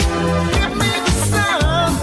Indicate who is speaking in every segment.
Speaker 1: Give me the sun.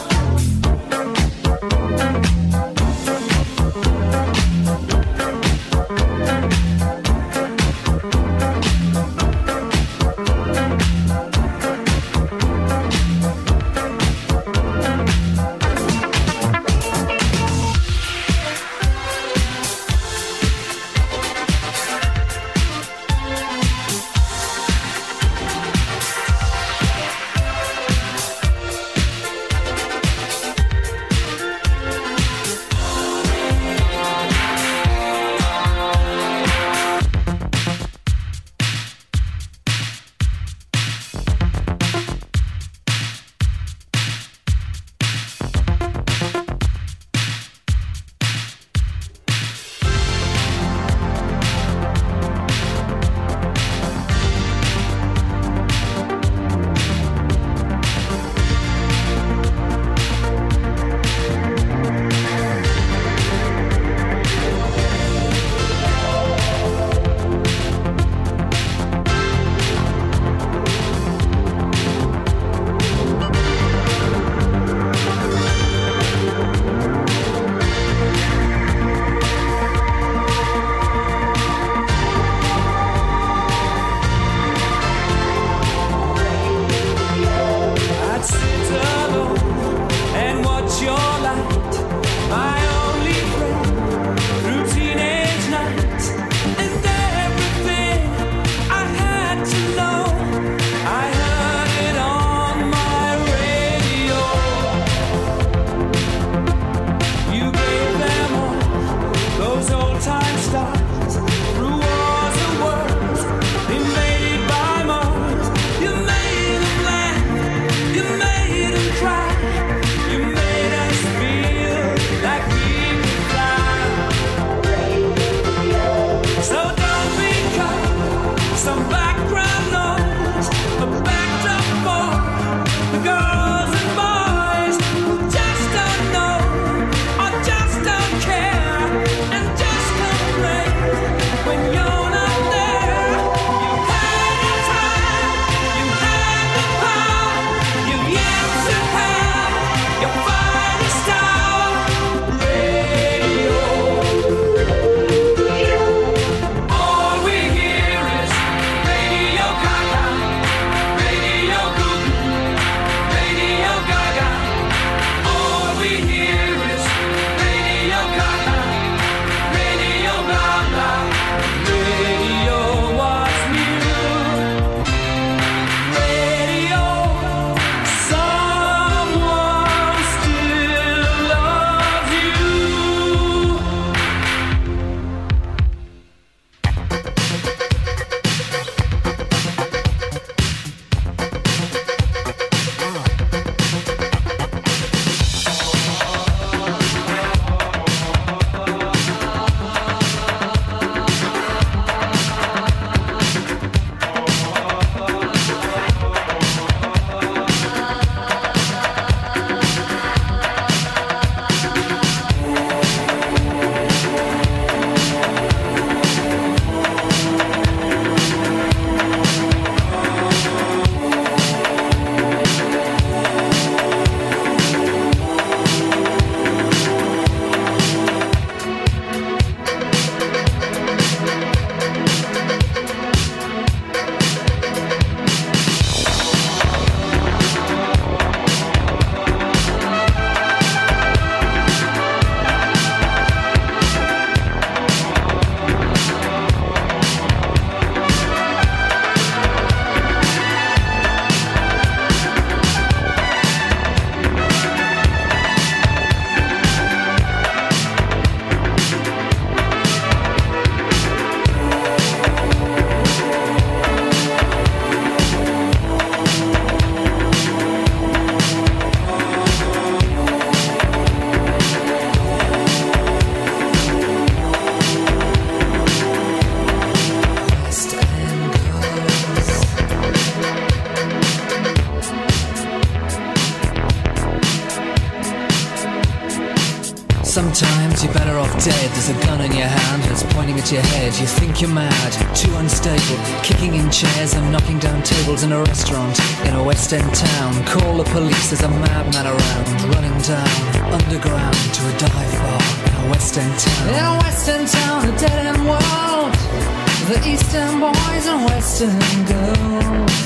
Speaker 2: Sometimes you're better off dead. There's a gun in your hand that's pointing at your head. You think you're mad, too unstable, kicking in chairs and knocking down tables in a restaurant in a West End town. Call the police, there's a madman around, running down underground to a dive bar in a West End town. In a West End town, a dead end world, the Eastern boys and Western girls.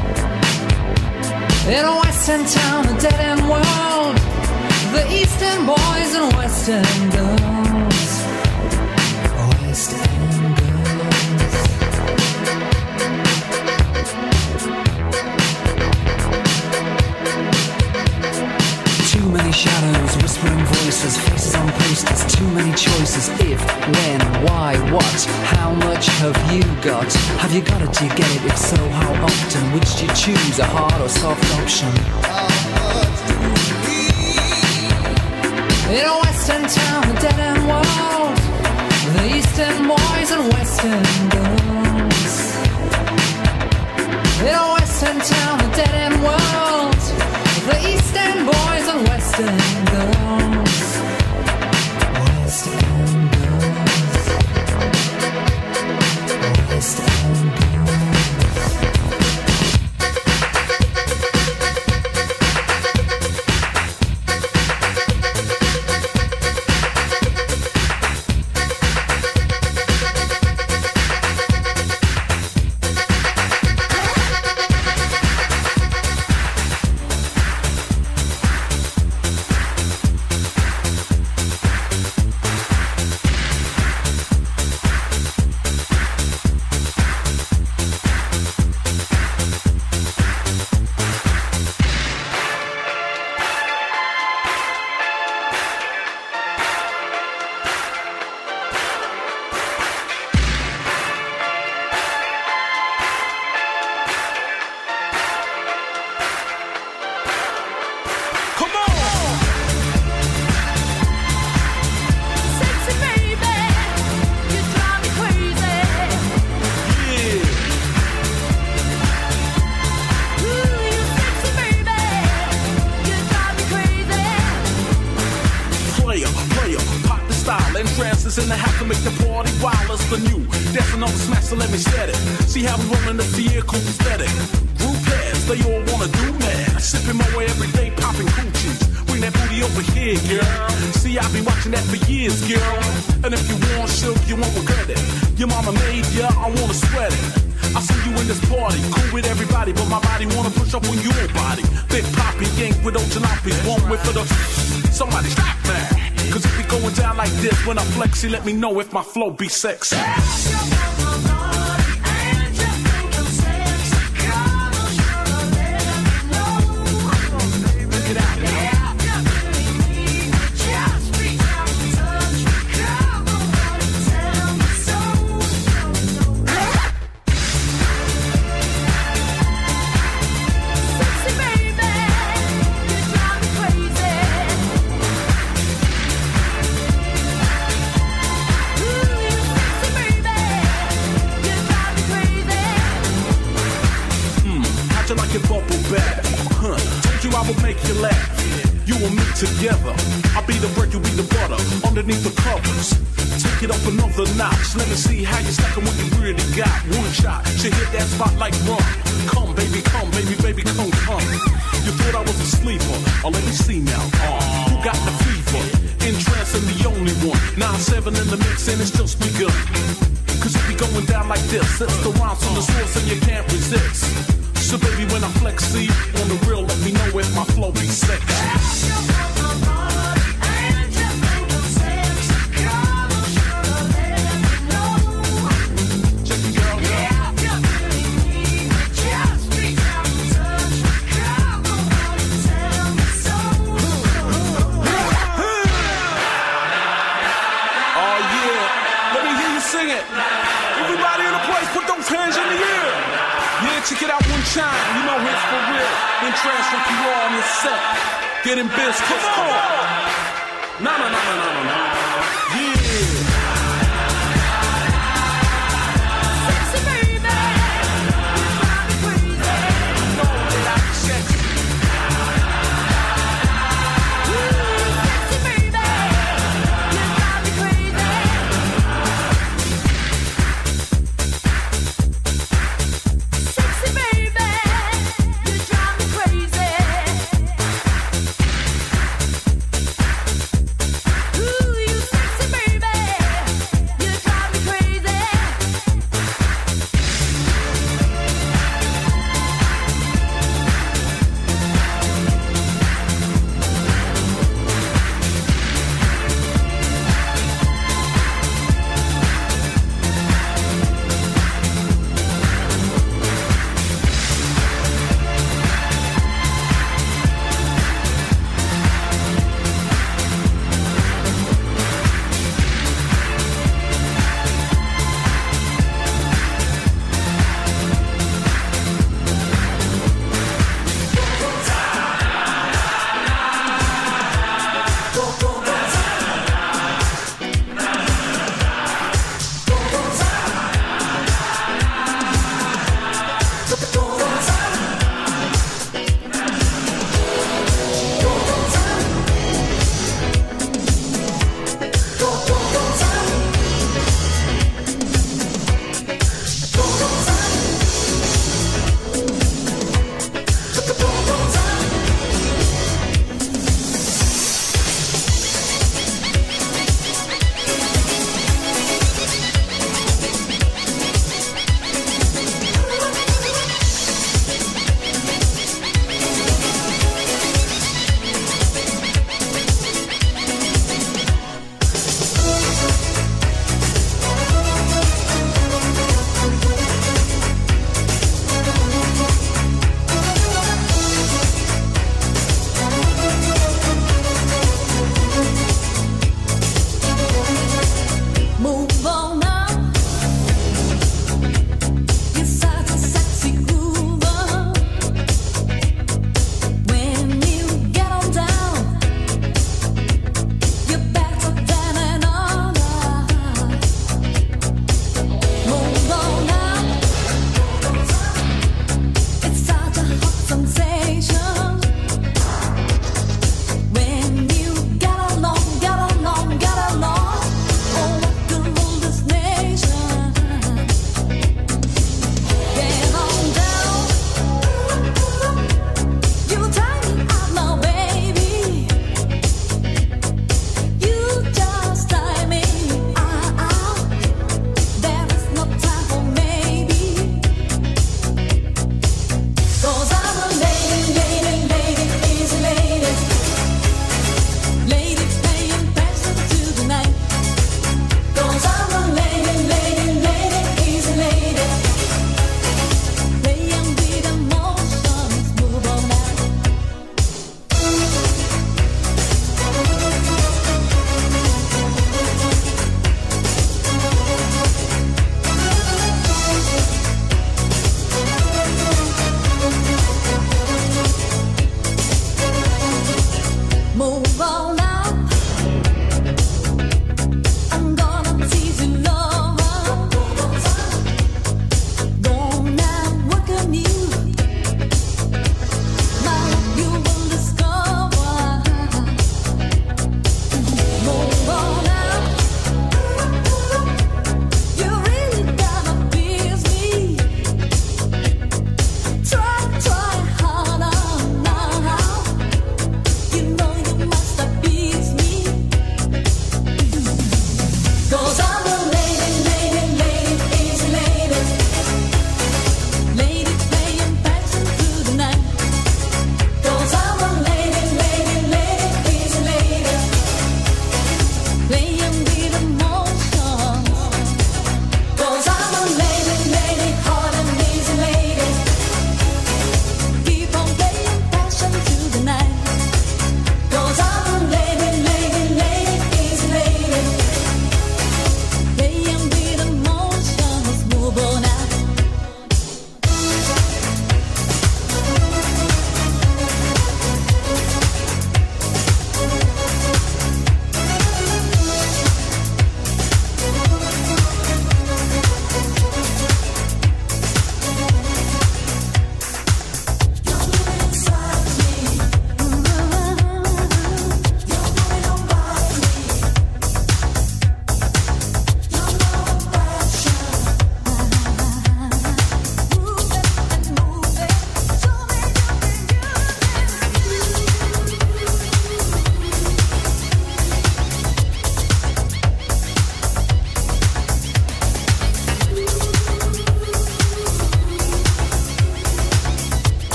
Speaker 2: In a West End town, a dead end world, the Eastern boys and Western girls. West End girls. Too many shadows, whispering voices, faces on posters, too many choices. If, when, why, what, how much have you got? Have you got it, do you get it? If so, how often? Which do you choose, a hard or soft option? In a Western town, a dead end world, the Eastern boys and Western girls. In a Western town, a dead end world, the Eastern boys and Western girls. Western girls. Western girls.
Speaker 3: In the house to make the party wild as the new. That's another smash, so let me set it. See how we rollin' the vehicle aesthetic. Group heads, they all wanna do mad. Sipping my way every day, popping coochies. Bring that booty over here, girl. See, I've been watching that for years, girl. And if you want silk, you won't regret it. Your mama made ya, I wanna sweat it. I see you in this party, cool with everybody, but my body wanna push up on your body. Big Poppy, yank with old jalopies, one whip for the. Somebody stop that. Cause if we going down like this, when I flex, you let me know if my flow be sexy. Together, I'll be the bread, you be the butter. Underneath the covers, take it up another notch. Let me see how you stacking what you really got. One shot, she hit that spot like rum. Come, baby, baby, come, come. You thought I was a sleeper? Oh, let me see now. You got the fever, entrancing the only one. 9-7 in the mix and it's just begun. Cause if we going down like this, it's the rhymes from the source and you can't resist. So baby, when I flex, see, on the real, let me know if my flow be sexy. Check it out one time, you know it's for real. Entrance from Pierrot on this set. Getting biz, come on. No. Yeah. Sexy baby, you drive me crazy. You know that I'm sexy. Sexy baby,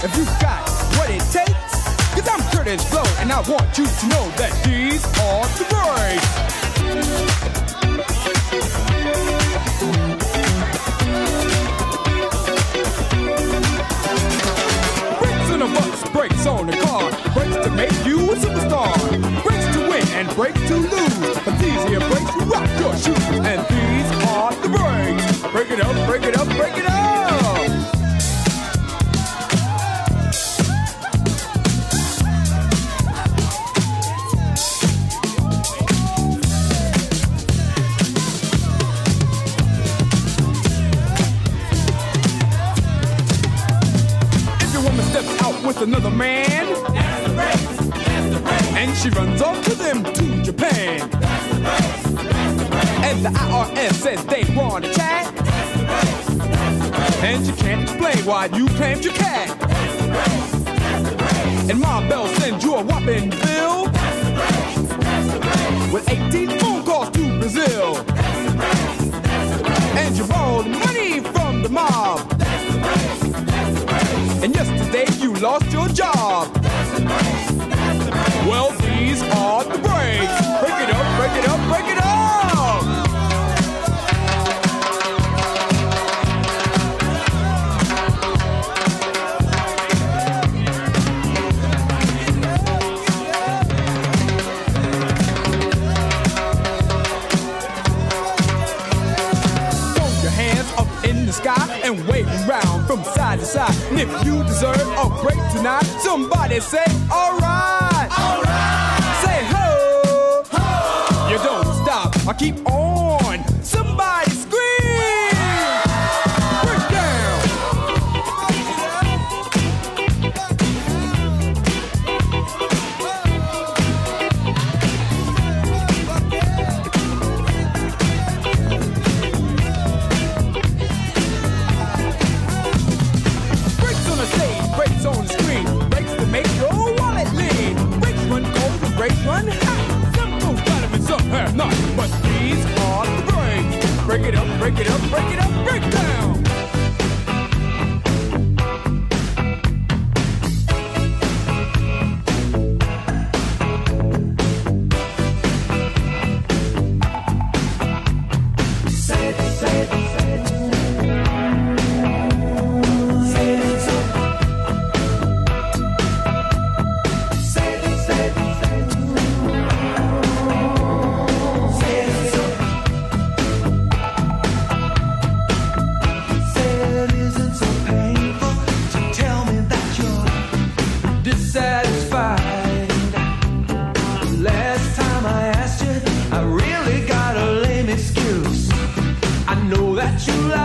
Speaker 4: if you got what it takes. Cause I'm Curtis Blow, and I want you to know that these are the breaks. Brakes on a bus, brakes on a car, brakes to make you a superstar, brakes to win and brakes to lose. But these here brakes rock your shoes, and these are the breaks. Break it up, break it up, break it up. With another man, that's the race, that's the race. And she runs off to them to Japan, that's the race, that's the race. And the IRS says they want to chat, that's the race, that's the race. And you can't explain why you claimed your cat, that's the race, that's the race. And Ma Bell sends you a whopping bill, that's the race, that's the race. With 18 phone calls to Brazil, that's the race, that's the race. And you borrowed money from the mob, that's the race, that's the race. And yesterday you lost your job. That's the breaks, that's the breaks. Well, these are the breaks. Break it up, break it up, break it up. Throw your hands up in the sky and wave around from side to side. And if you deserve a break tonight, somebody say, alright, alright. Say ho, ho. You don't stop, I keep on. Somebody scream, break down. Brakes on the stage, brakes on the screen, brakes to make your wallet lean. Brakes run cold and brakes run hot. Some folks got them and some have not. But these are the brakes. Break it up, break it up, break it up, break down. You like